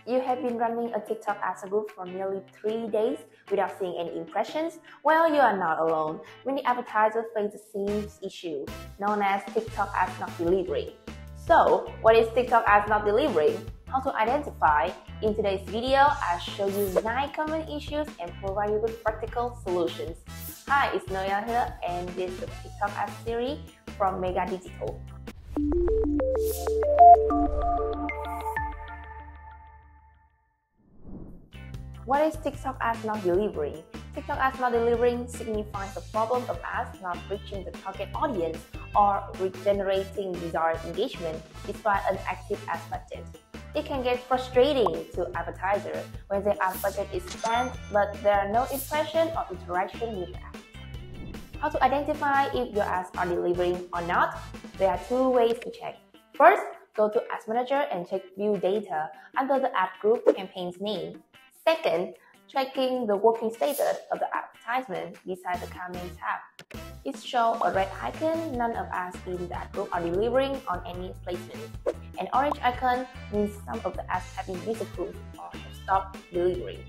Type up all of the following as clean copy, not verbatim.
You have been running a TikTok ads group for nearly 3 days without seeing any impressions? Well, you are not alone. Many advertisers face the same issue, known as TikTok ads not delivering. So, what is TikTok ads not delivering? How to identify? In today's video, I'll show you 9 common issues and provide you with practical solutions. Hi, it's Noya here, and this is the TikTok ads series from Mega Digital. What is TikTok ads not delivering? TikTok ads not delivering signifies the problem of ads not reaching the target audience or generating desired engagement despite an active ads budget. It can get frustrating to advertisers when their ad budget is spent but there are no impression or interaction with the ads. How to identify if your ads are delivering or not? There are 2 ways to check. First, go to Ads Manager and check View Data under the ad group campaign's name. Second, checking the working status of the advertisement beside the campaign tab. It shows a red icon, none of ads in the ad group are delivering on any placement. An orange icon means some of the ads have been disapproved or have stopped delivering.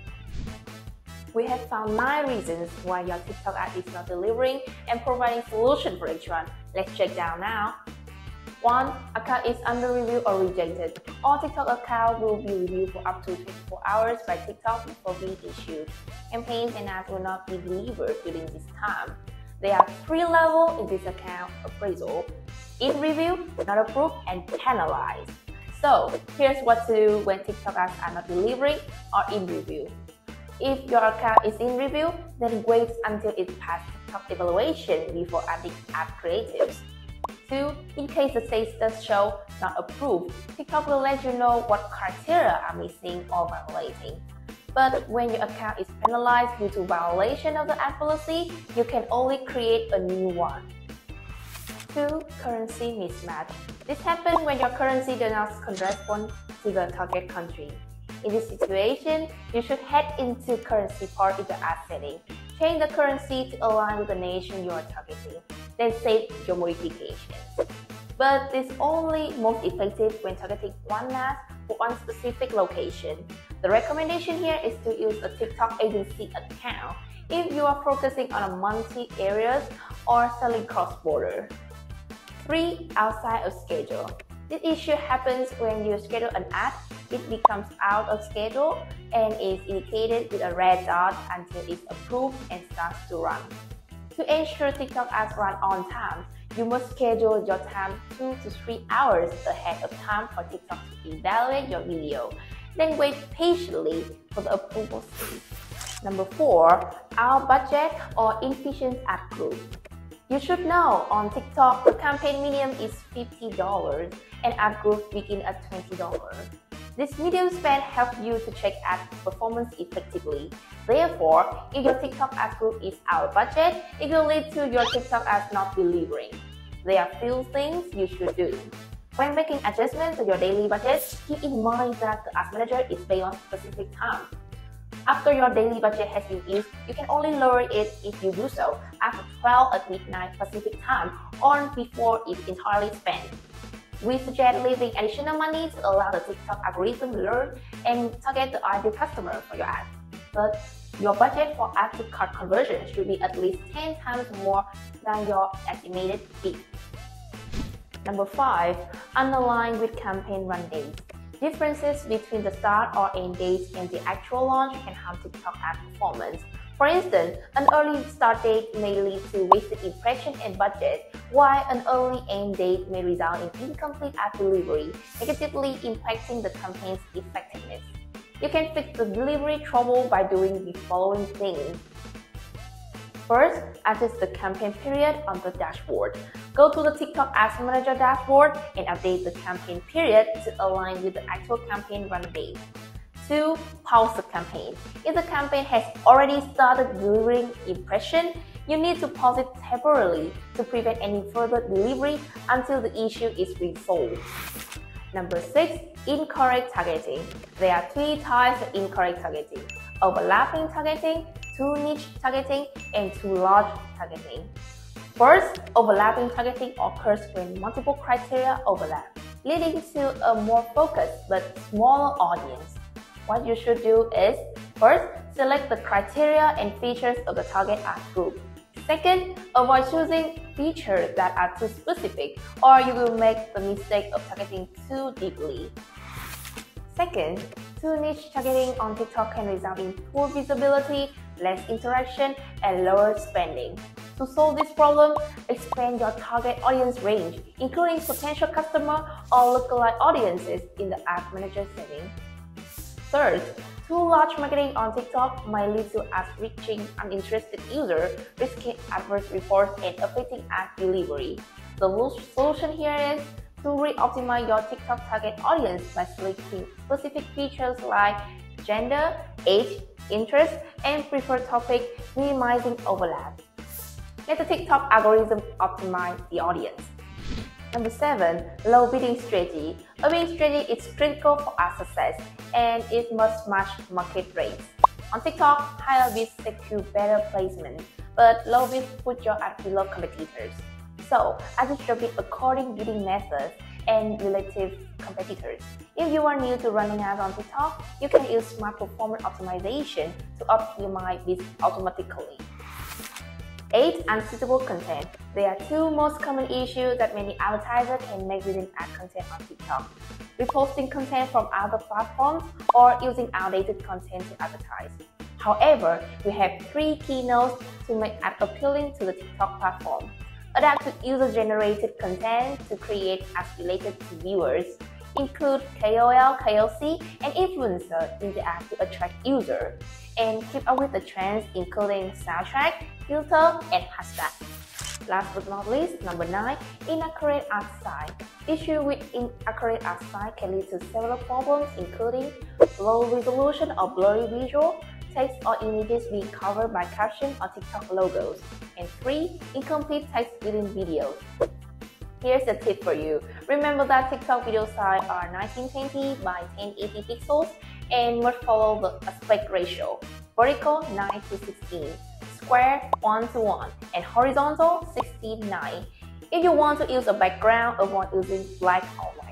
We have found 9 reasons why your TikTok ad is not delivering and providing solution for each one. Let's check down now. 1. Account is under review or rejected. All TikTok accounts will be reviewed for up to 24 hours by TikTok before being issued. Campaigns and ads will not be delivered during this time. There are 3 levels in this account appraisal: in review, not approved, and penalized. So, here's what to do when TikTok ads are not delivering or in review. If your account is in review, then wait until it passes TikTok evaluation before adding ad creatives. 2. In case the status show not approved, TikTok will let you know what criteria are missing or violating. But when your account is penalized due to violation of the ad policy, you can only create a new one. 2. Currency mismatch. This happens when your currency does not correspond to the target country. In this situation, you should head into currency part in the ad setting. Change the currency to align with the nation you are targeting. Then save your modifications. But it's only most effective when targeting one ad for one specific location. The recommendation here is to use a TikTok agency account if you are focusing on multi-areas or selling cross-border. 3. Outside of schedule. This issue happens when you schedule an ad, it becomes out of schedule and is indicated with a red dot until it's approved and starts to run. To ensure TikTok ads run on time, you must schedule your time 2 to 3 hours ahead of time for TikTok to evaluate your video. Then wait patiently for the approval stage. Number 4. Out budget or inefficient ad group. You should know on TikTok the campaign minimum is $50 and ad group begin at $20. This medium spend helps you to check ad performance effectively. Therefore, if your TikTok ad group is out of budget, it will lead to your TikTok ads not delivering. There are few things you should do. When making adjustments to your daily budget, keep in mind that the Ads Manager is based on specific time. After your daily budget has been used, you can only lower it if you do so after 12 at midnight Pacific time or before it's entirely spent. We suggest leaving additional money to allow the TikTok algorithm to learn and target the ideal customer for your ad. But your budget for ad to cart conversion should be at least 10 times more than your estimated fee. Number 5. Unaligned with campaign run dates. Differences between the start or end dates and the actual launch can harm TikTok ad performance. For instance, an early start date may lead to wasted impression and budget, while an early end date may result in incomplete ad delivery, negatively impacting the campaign's effectiveness. You can fix the delivery trouble by doing the following things. First, adjust the campaign period on the dashboard. Go to the TikTok Ads Manager dashboard and update the campaign period to align with the actual campaign run date. 2. Pause the campaign. If the campaign has already started delivering impression, you need to pause it temporarily to prevent any further delivery until the issue is resolved. Number 6. Incorrect targeting. There are 3 types of incorrect targeting: overlapping targeting, too niche targeting, and too large targeting. First, overlapping targeting occurs when multiple criteria overlap. leading to a more focused but smaller audience. What you should do is, first, select the criteria and features of the target ad group. Second, avoid choosing features that are too specific, or you will make the mistake of targeting too deeply. Second, too niche targeting on TikTok can result in poor visibility, less interaction, and lower spending. To solve this problem, expand your target audience range, including potential customer or lookalike audiences in the Ad Manager setting. Third, too large marketing on TikTok might lead to ads reaching uninterested users, risking adverse reports and affecting ad delivery. The solution here is to re-optimize your TikTok target audience by selecting specific features like gender, age, interest, and preferred topic, minimizing overlap. Let the TikTok algorithm optimize the audience. Number 7. Low bidding strategy. A bidding strategy is critical for ad success, and it must match market rates. On TikTok, higher bids secure better placement, but low bids put your ad below competitors. So, adjust your bid according to bidding methods and relative competitors. If you are new to running ads on TikTok, you can use Smart Performance Optimization to optimize bids automatically. 8. Unsuitable content. There are two most common issues that many advertisers can make within ad content on TikTok: reposting content from other platforms or using outdated content to advertise. However, we have 3 key notes to make ad appealing to the TikTok platform. Adapt to user-generated content to create ads related to viewers. Include KOL, KOC, and influencer in the ad to attract users. And keep up with the trends including soundtrack, filter, and hashtag. Last but not least, number 9, inaccurate ad style. Issue with inaccurate ad style can lead to several problems including low resolution or blurry visual, text or images being covered by caption or TikTok logos, and 3, incomplete text within videos. Here's a tip for you. Remember that TikTok video size are 1920 by 1080 pixels and must follow the aspect ratio: vertical 9 to 16, square 1 to 1, and horizontal 16:9. If you want to use a background, avoid using black or white.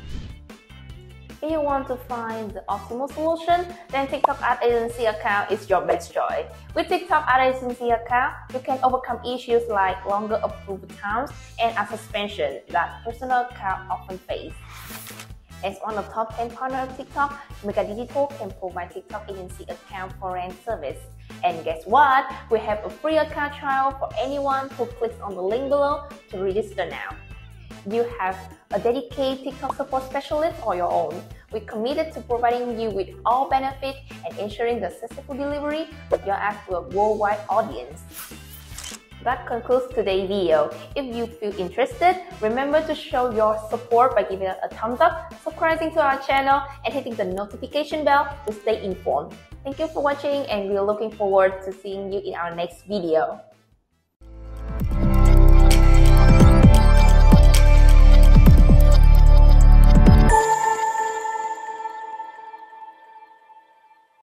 If you want to find the optimal solution, then TikTok Ad Agency account is your best choice. With TikTok Ad Agency account, you can overcome issues like longer approval times and ad suspension that personal account often face. As one of the top 10 partners of TikTok, Mega Digital can provide TikTok Agency account for rent service. And guess what? We have a free account trial for anyone who clicks on the link below to register now. You have a dedicated TikTok support specialist or your own. We're committed to providing you with all benefits and ensuring the successful delivery of your ads to a worldwide audience. That concludes today's video. If you feel interested, remember to show your support by giving us a thumbs up, subscribing to our channel, and hitting the notification bell to stay informed. Thank you for watching, and we're looking forward to seeing you in our next video.